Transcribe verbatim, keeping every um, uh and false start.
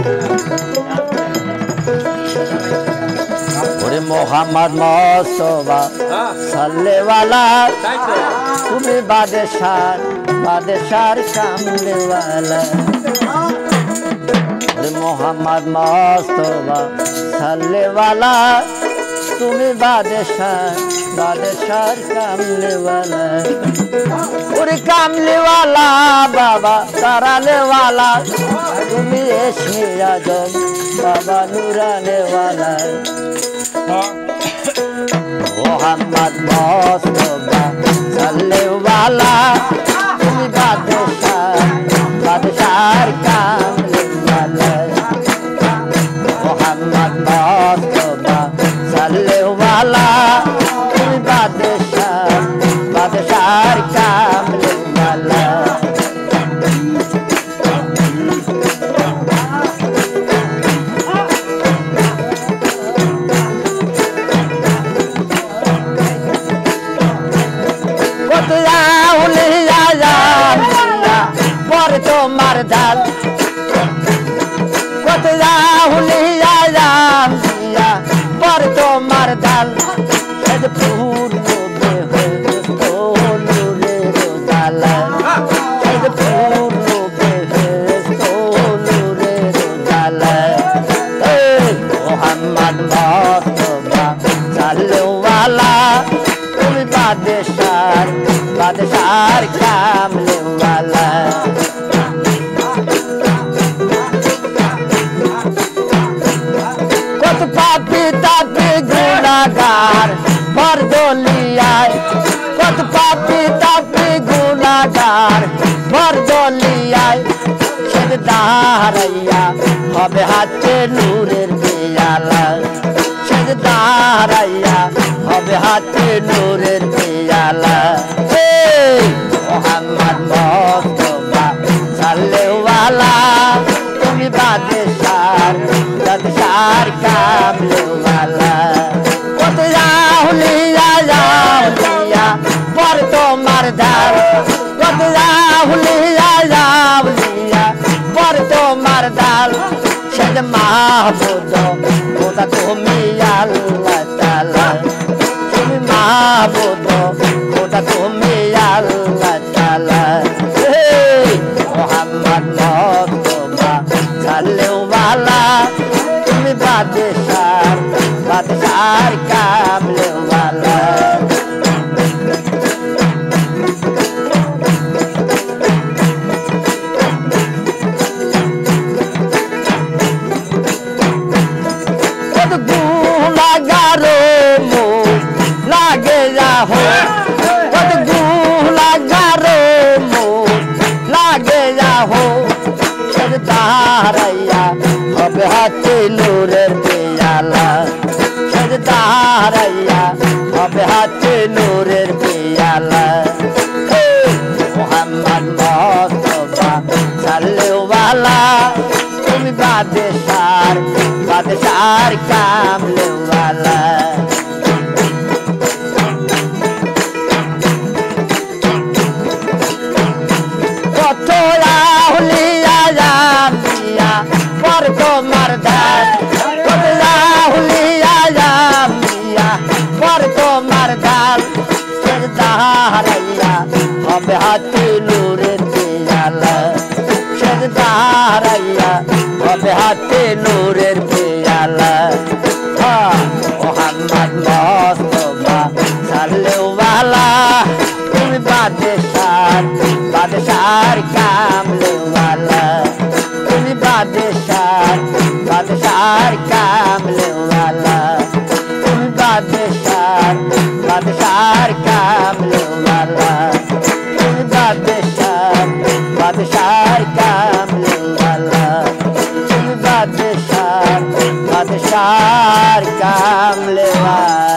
ওরে মোহাম্মদ মোস্তফা সাল্লেওয়ালা তুমি বাদশার বাদশার কামলেওয়ালা ওরে মোহাম্মদ মোস্তফা সাল্লেওয়ালা তুমি বাদশার বাদশার কামলেওয়ালা ওরে কামলেওয়ালা বাবা তারালেওয়ালা তুমি এসে আজম বাবা নুরানেওয়ালা মোহাম্মদ মোস্তফা সাল্লেওয়ালা তুমি বাদশার বাদশার কামলেওয়ালা মোহাম্মদ মোস্তফা সাল্লেওয়ালা তুমি বাদশার বাদশার কামলেওয়ালা তোমার ঢাল কত রাহুলিয়া রাম দিয়া পর তোমার ঢাল পূর্ণ রোজালা পূর্ণ রোজালা মোহাম্মদ মোস্তফা সাল্লেওয়ালা তুমি বাদশার বাদশার কামলেওয়ালা কত পাপি তাপি গুনাহগার বরদলিয়ায় কত পাপি তাপি গুনাহগার বরদলিয়ায় সেজদারাইয়া হবে হাতে নূরের পেয়ালা সেজদারাইয়া হবে হাতে নূরের পেয়ালা মোহাম্মদ মোস্তফা সাল্লেওয়ালা তুমি বাদশার বাদশার কামলেওয়ালা কত রাহুলিয়া রাহুলিয়া পর তোমার ঢাল কত রাহুলিয়া রাহুলিয়া পর তোমার ঢাল সেজ মাহবুদ খোদা তুমি আল্লাহ তাআলা তুমি মাহবুদ খোদা তুমি আল্লাহ তাআলা মোহাম্মদ মোস্তফা সাল্লেওয়ালা তুমি বাদশার বাদশার কামলেওয়ালা কত গুনাহগারো মুখ লাগে যাহো কত গুনাহগারো মুখ লাগে যাহো সেজদারাইয়া হবে হাতে নূরের পেয়ালা সেজদারাইয়া হবে হাতে নূরের পেয়ালা মোহাম্মদ মোস্তফা সাল্লেওয়ালা তুমি বাদশার বাদশার কামলেওয়ালা কত রাহুলিয়া রাম দিয়া পর তোমার ঢাল কত রাহুলিয়া রাম দিয়া পর তোমার ঢাল সেজদারাইয়া হবে হাতে নূরের পেয়ালা সেজদারাইয়া হবে হাতে নূরের পেয়ালা মোহাম্মদ মোস্তফা সাল্লেওয়ালা তুমি বাদশার বাদশার কামলেওয়ালা তুমি বাদশার বাদশার কামলেওয়ালা তুমি বাদশার বাদশার কামলেওয়ালা তুমি বাদশার বাদশার কামলেওয়ালা তুমি বাদশার বাদশার কামলেওয়ালা